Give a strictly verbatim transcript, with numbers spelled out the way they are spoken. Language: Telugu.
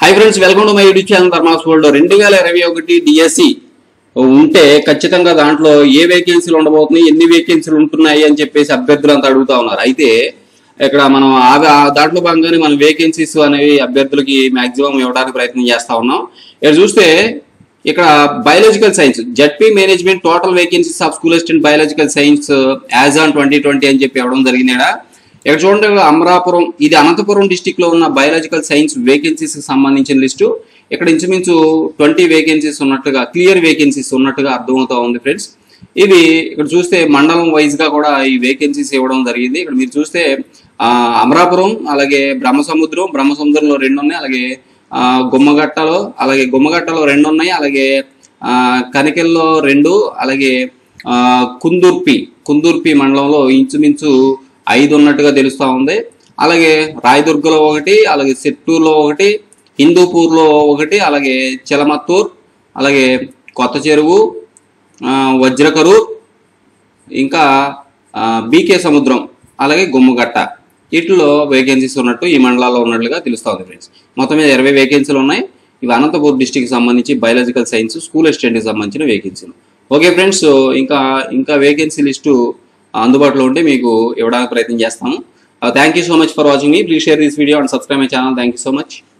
High friends welcome to my YouTube channel Dharmas world రెండు వేల ఇరవై ఒకటి డిఎస్సి ఉంటే ఖచ్చితంగా దాంట్లో ఏ వేకెన్సీలు ఉండబోతున్నాయి ఎన్ని వేకెన్సీలు ఉంటున్నాయి అని చెప్పేసి అభ్యర్థులు అంతా అడుగుతా ఉన్నారు. అయితే ఇక్కడ మనం దాంట్లో భాగంగానే మనం వేకెన్సీస్ అనేవి అభ్యర్థులకి మాక్సిమం ఇవ్వడానికి ప్రయత్నం చేస్తా ఉన్నాం. ఇక్కడ చూస్తే ఇక్కడ biological science ZP management total vacancies of school assistant biological science as on twenty twenty అని చెప్పి ఇవ్వడం జరిగింది. ఇక్కడ చూడండి అమరాపురం ఇది అనంతపురం డిస్టిక్ లో ఉన్న బయాలజికల్ సైన్స్ వేకెన్సీస్ కి సంబంధించిన లిస్టు. ఇక్కడ ఇంచుమించు ట్వంటీ వేకెన్సీస్ ఉన్నట్టుగా క్లియర్ వేకెన్సీస్ ఉన్నట్టుగా అర్థమవుతా ఉంది ఫ్రెండ్స్. ఇవి ఇక్కడ చూస్తే మండలం వైజ్ గా కూడా ఈ వేకెన్సీస్ ఇవ్వడం జరిగింది. ఇక్కడ మీరు చూస్తే ఆ అమరాపురం అలాగే బ్రహ్మసముద్రం బ్రహ్మసముద్రంలో రెండు ఉన్నాయి, అలాగే ఆ గుమ్మగట్టలో అలాగే గుమ్మగట్టలో రెండు ఉన్నాయి, అలాగే ఆ కనికెల్లో రెండు, అలాగే ఆ కుందుర్పి కుందుర్పి మండలంలో ఇంచుమించు ఐదు ఉన్నట్టుగా తెలుస్తూ ఉంది. అలాగే రాయదుర్గలో ఒకటి, అలాగే సెట్టూరులో ఒకటి, హిందూపూర్లో ఒకటి, అలాగే చిలమత్తూర్, అలాగే కొత్త చెరువు, వజ్రకరూర్, ఇంకా బీకే సముద్రం, అలాగే గుమ్మగట్ట వీటిలో వేకెన్సీస్ ఉన్నట్టు ఈ మండలాల్లో ఉన్నట్లుగా తెలుస్తూ ఉంది ఫ్రెండ్స్. మొత్తం మీద ఇరవై వేకెన్సీలు ఉన్నాయి. ఇవి అనంతపూర్ డిస్టిక్కి సంబంధించి బయాలజికల్ సైన్స్ స్కూల్ అసిస్టెంట్కి సంబంధించిన వేకెన్సీలు. ఓకే ఫ్రెండ్స్, ఇంకా ఇంకా వేకెన్సీ లిస్టు అందుబాటులో ఉంటే మీకు ఇవ్వడానికి ప్రయత్నం చేస్తాము. Thank you so much for watching మీ. Please share this video and subscribe my channel. Thank you so much.